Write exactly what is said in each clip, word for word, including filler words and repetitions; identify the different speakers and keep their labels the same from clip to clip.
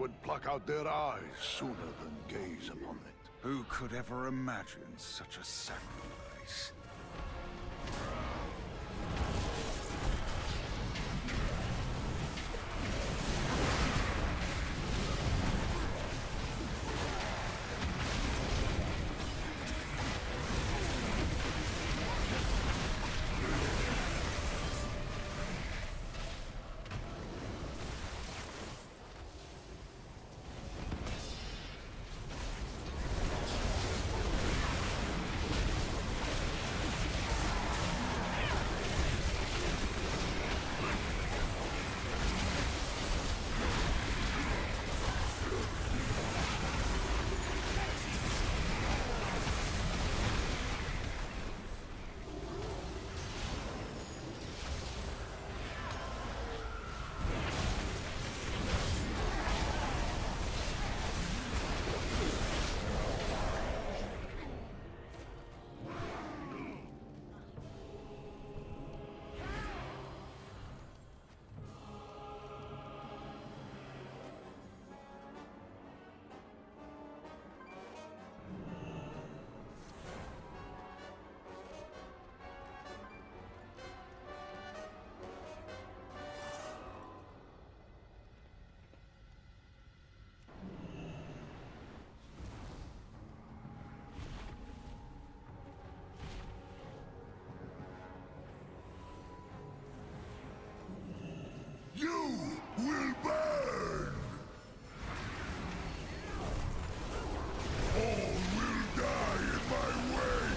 Speaker 1: would pluck out their eyes sooner than gaze upon it.
Speaker 2: Who could ever imagine such a sacrifice?
Speaker 1: You will burn! All will die in my way!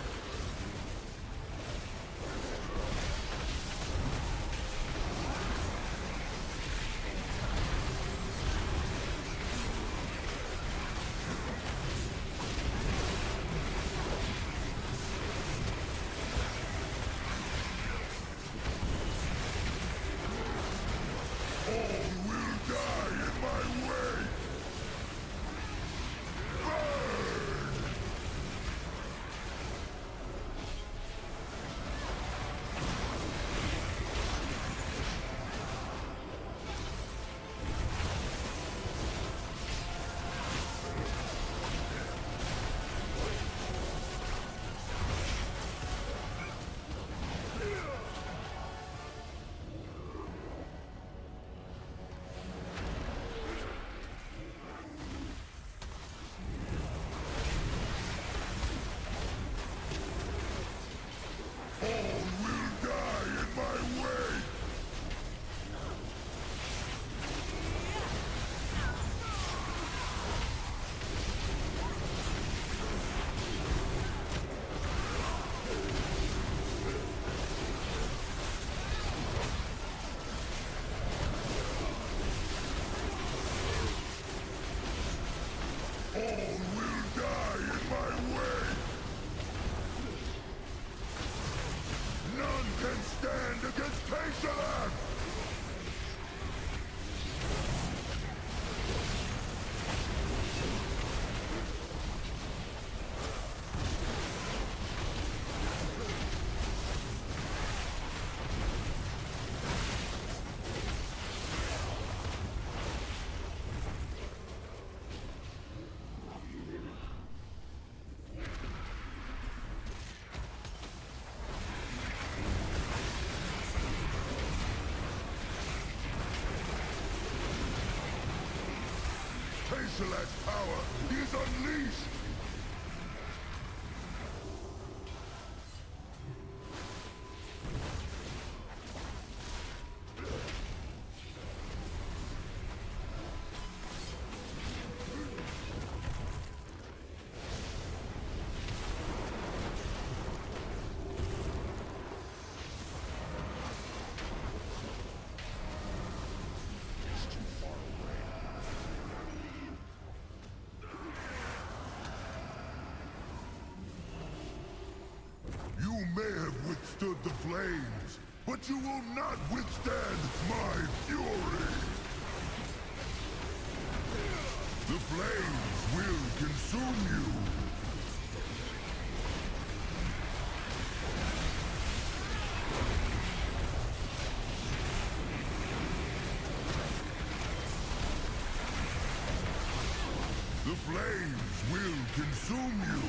Speaker 1: Tashalat's power is unleashed! You may have withstood the flames, but you will not withstand my fury! The flames will consume you! The flames will consume you!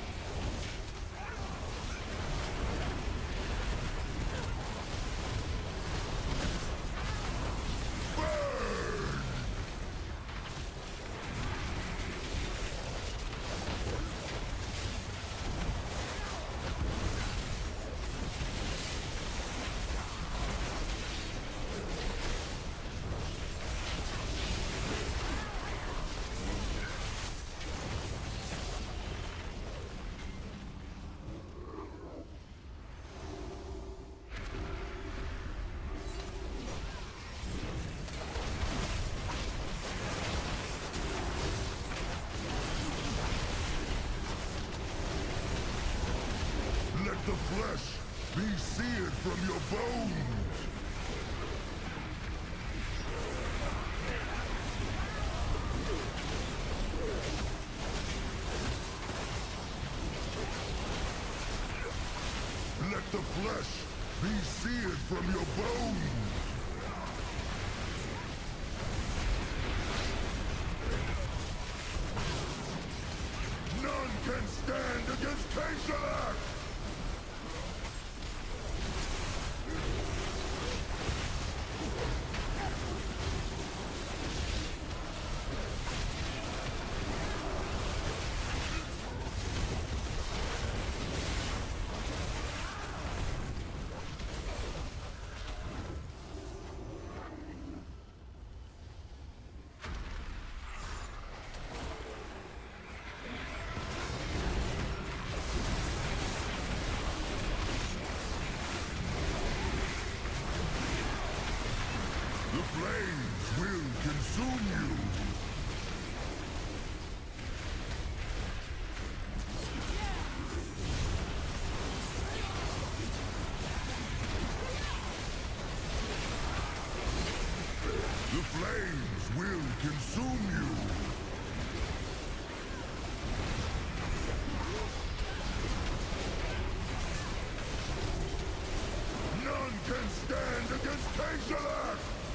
Speaker 1: The flesh be seared from your bones! Let the flesh be seared from your bones! None can stand against Pantheon! The flames will consume you! The flames will consume you! None can stand against Pantheon!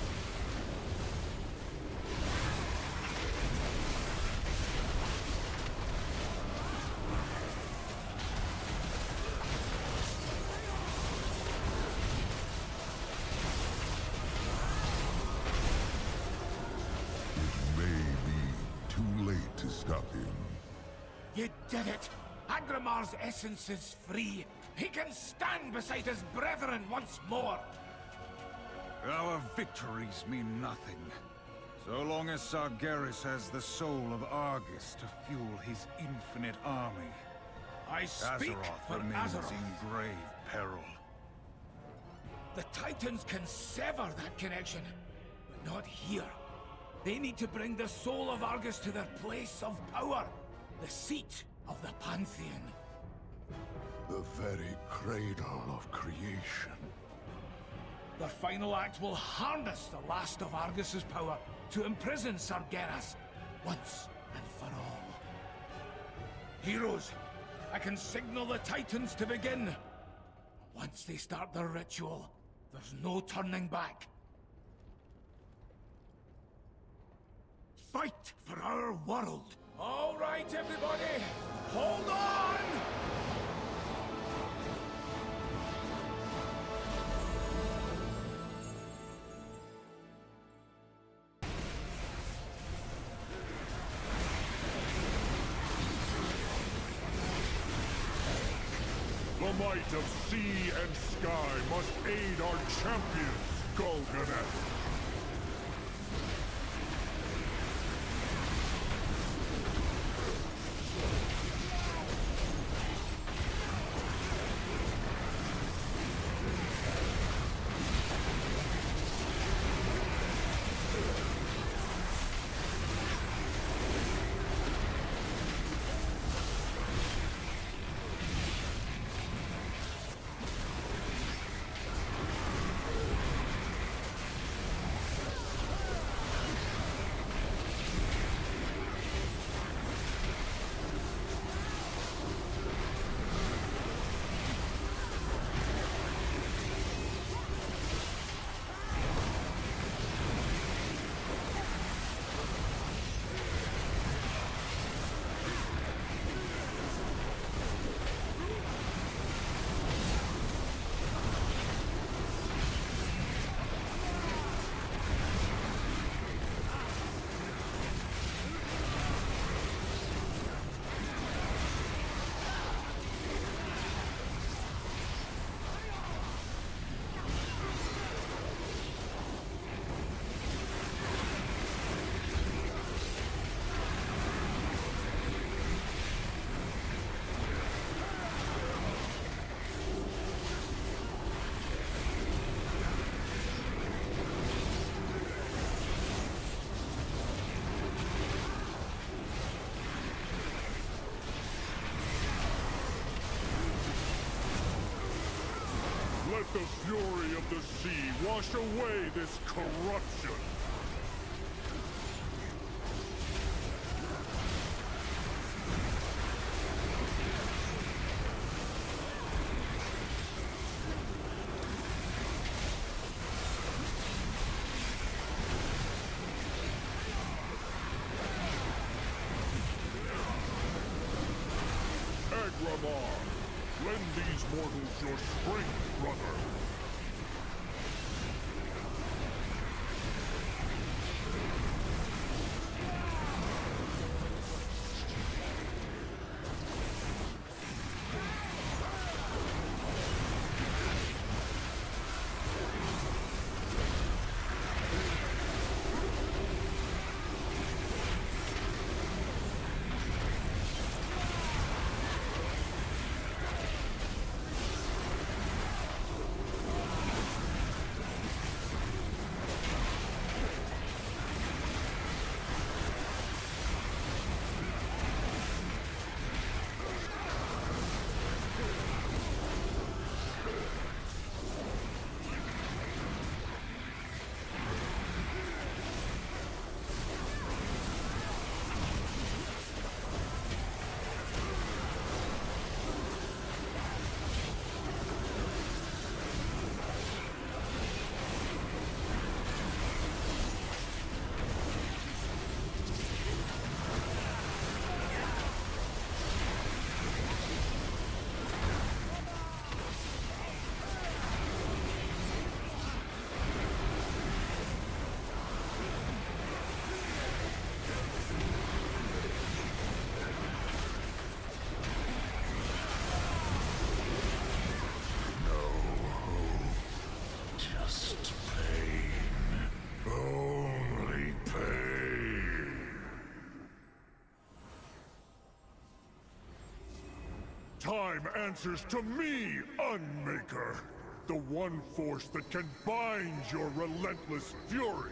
Speaker 1: To stop him.
Speaker 3: You did it! Agrimar's essence is free. He can stand beside his brethren once more.
Speaker 2: Our victories mean nothing. So long as Sargeras has the soul of Argus to fuel his infinite army.
Speaker 3: I speak
Speaker 2: Azeroth
Speaker 3: for
Speaker 2: remains
Speaker 3: Azeroth.
Speaker 2: in grave peril.
Speaker 3: The Titans can sever that connection, but not here. They need to bring the soul of Argus to their place of power, the seat of the Pantheon.
Speaker 1: The very cradle of creation.
Speaker 3: Their final act will harness the last of Argus's power to imprison Sargeras once and for all. Heroes, I can signal the Titans to begin. Once they start their ritual, there's no turning back. Fight for our world! All right, everybody! Hold on!
Speaker 1: The might of sea and sky must aid our champions, Golganet! the fury of the sea wash away this corruption! Lend these mortals your strength, brother! Time answers to me, Unmaker! The one force that can bind your relentless fury!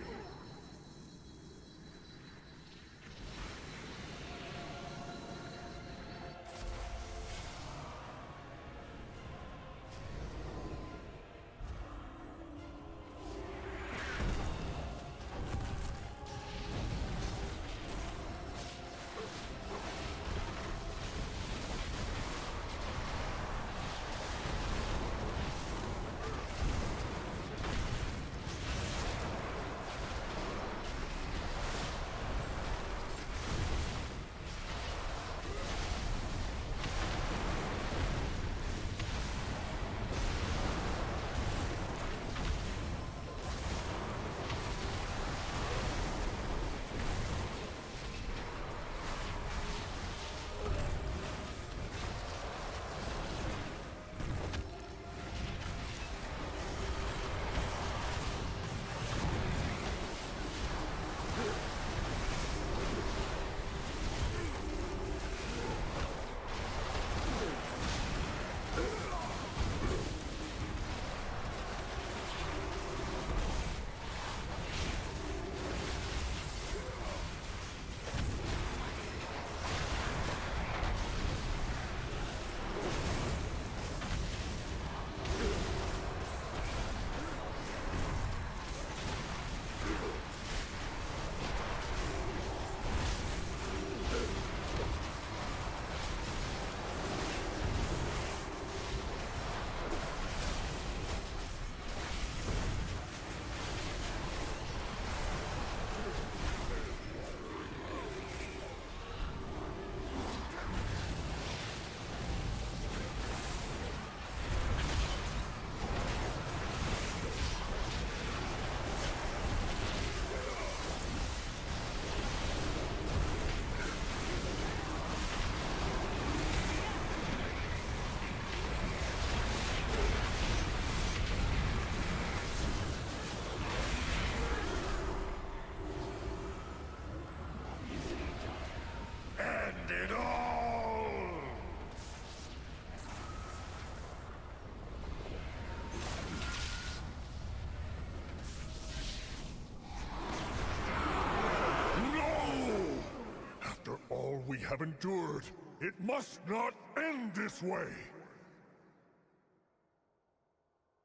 Speaker 1: We have endured. It must not end this way!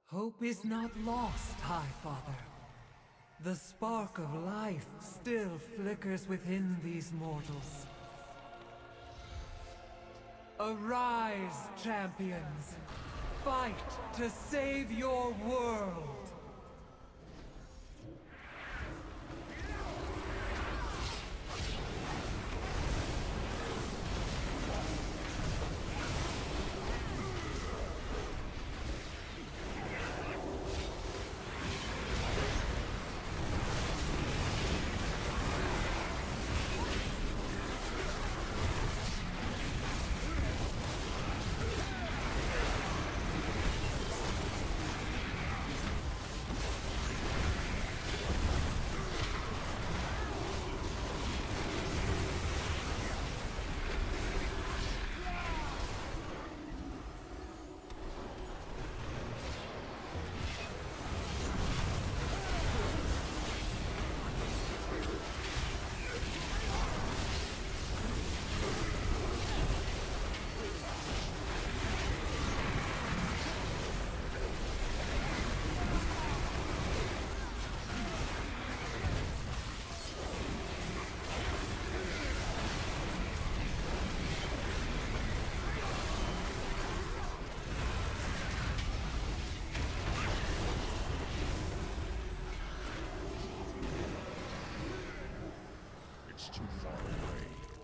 Speaker 4: Hope is not lost, High Father. The spark of life still flickers within these mortals. Arise, champions! Fight to save your world!
Speaker 1: Too far away.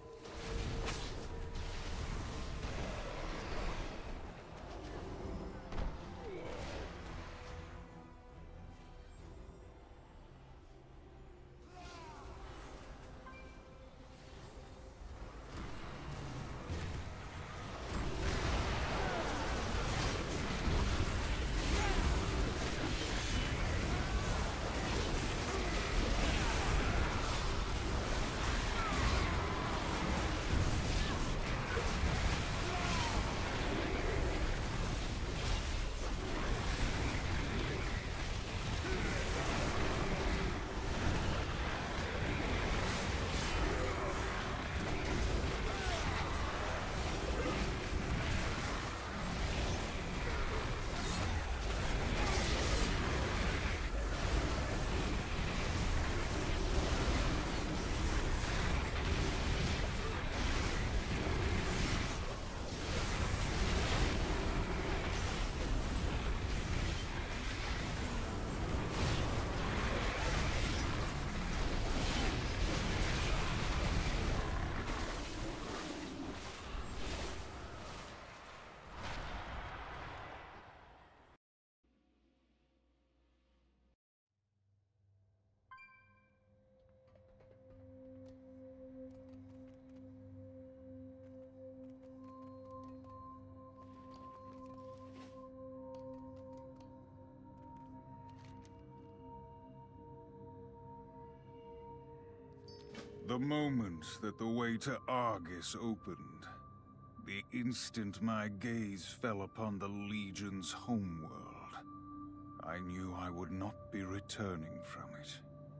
Speaker 2: The moment that the way to Argus opened, the instant my gaze fell upon the Legion's homeworld, I knew I would not be returning from it.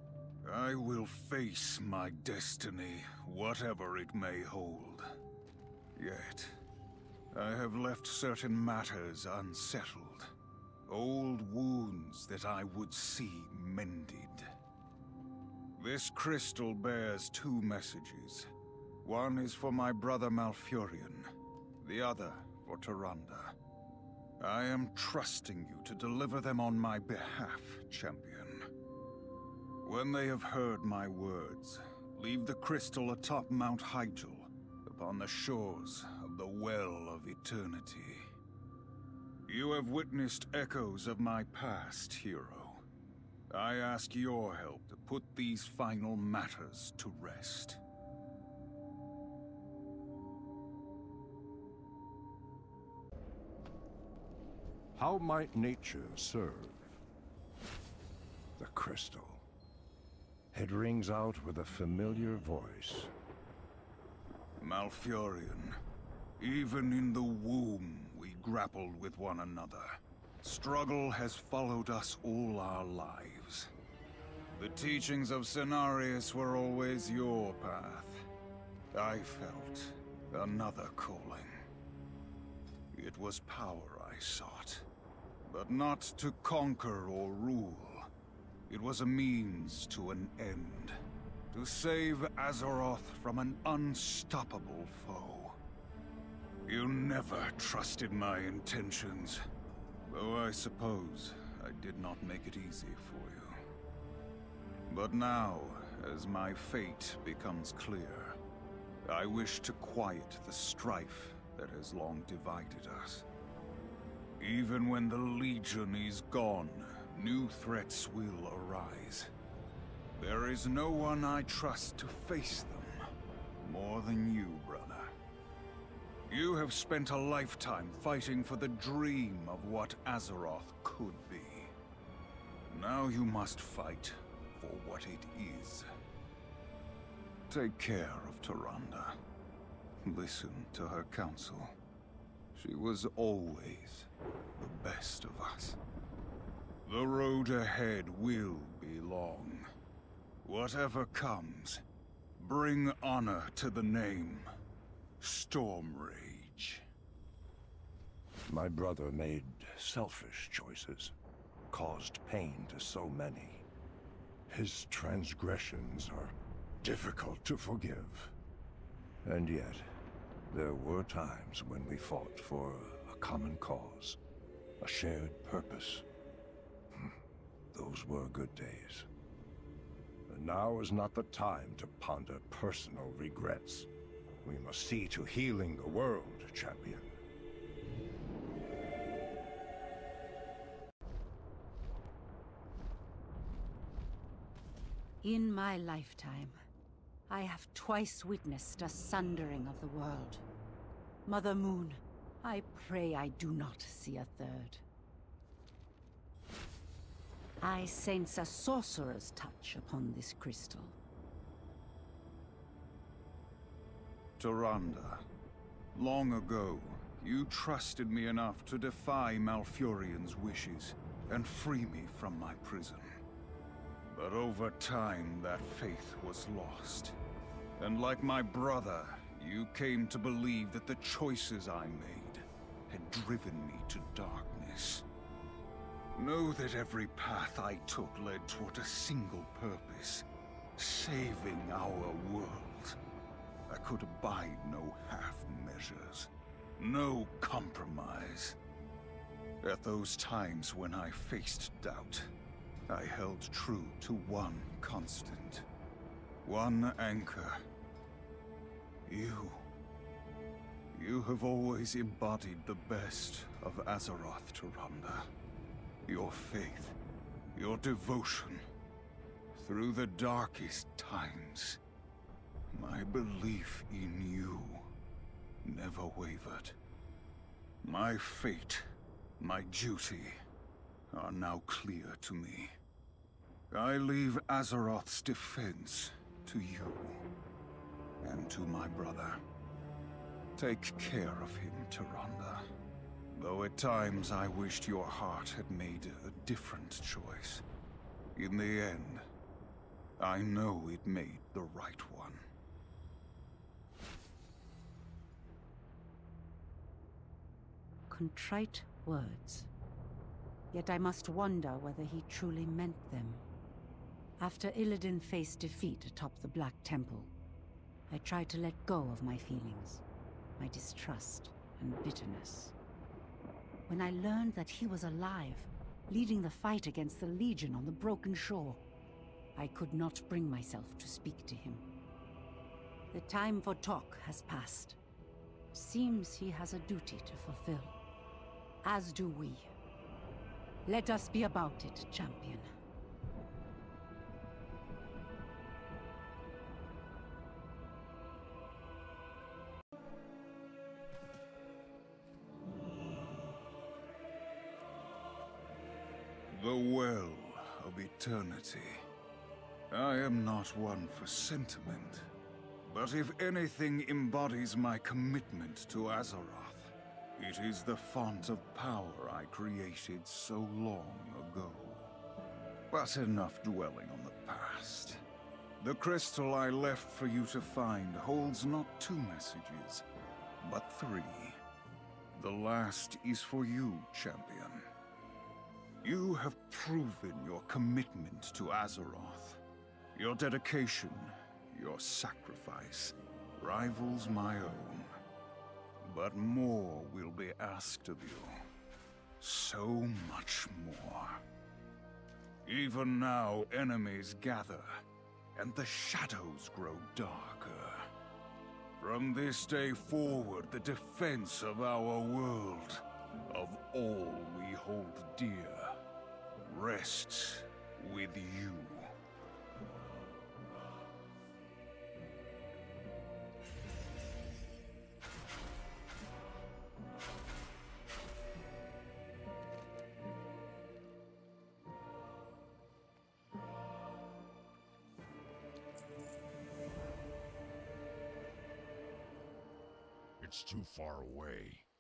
Speaker 2: I will face my destiny, whatever it may hold. Yet, I have left certain matters unsettled. Old wounds that I would see mended. This crystal bears two messages. One is for my brother Malfurion, the other for Tyrande. I am trusting you to deliver them on my behalf, champion. When they have heard my words, leave the crystal atop Mount Hyjal, upon the shores of the Well of Eternity. You have witnessed echoes of my past, hero. I ask your help to put these final matters to rest.
Speaker 5: How might nature serve? The crystal. It rings out with a familiar voice.
Speaker 2: Malfurion, even in the womb we grappled with one another. Struggle has followed us all our lives. The teachings of Cenarius were always your path. I felt another calling. It was power I sought, but not to conquer or rule. It was a means to an end. To save Azeroth from an unstoppable foe. You never trusted my intentions, though I suppose I did not make it easy for you. But now, as my fate becomes clear, I wish to quiet the strife that has long divided us. Even when the Legion is gone, new threats will arise. There is no one I trust to face them more than you, brother. You have spent a lifetime fighting for the dream of what Azeroth could be. Now you must fight for what it is. Take care of Tyrande. Listen to her counsel. She was always the best of us. The road ahead will be long. Whatever comes, bring honor to the name Stormrage.
Speaker 5: My brother made selfish choices, caused pain to so many. His transgressions are difficult to forgive. And yet, there were times when we fought for a common cause, a shared purpose. Those were good days. And now is not the time to ponder personal regrets. We must see to healing the world, champion.
Speaker 6: In my lifetime, I have twice witnessed a sundering of the world. Mother Moon, I pray I do not see a third. I sense a sorcerer's touch upon this crystal.
Speaker 2: Tyrande, long ago, you trusted me enough to defy Malfurion's wishes and free me from my prison. But over time, that faith was lost. And like my brother, you came to believe that the choices I made had driven me to darkness. Know that every path I took led toward a single purpose, saving our world. I could abide no half measures, no compromise. At those times when I faced doubt, I held true to one constant, one anchor. You. You have always embodied the best of Azeroth, Tyrande. Your faith, your devotion, through the darkest times. My belief in you never wavered. My fate, my duty, are now clear to me. I leave Azeroth's defense to you, and to my brother. Take care of him, Tyrande. Though at times I wished your heart had made a different choice. In the end, I know it made the right one.
Speaker 6: Contrite words. Yet I must wonder whether he truly meant them. After Illidan faced defeat atop the Black Temple, I tried to let go of my feelings, my distrust and bitterness. When I learned that he was alive, leading the fight against the Legion on the Broken Shore, I could not bring myself to speak to him. The time for talk has passed. Seems he has a duty to fulfill. As do we. Let us be about it, champion.
Speaker 2: The Well of Eternity. I am not one for sentiment, but if anything embodies my commitment to Azeroth, it is the font of power I created so long ago. But enough dwelling on the past. The crystal I left for you to find holds not two messages, but three. The last is for you, champion. You have proven your commitment to Azeroth. Your dedication, your sacrifice, rivals my own. But more will be asked of you. So much more. Even now, enemies gather, and the shadows grow darker. From this day forward, the defense of our world, of all we hold dear, rests with you.
Speaker 1: It's too far away.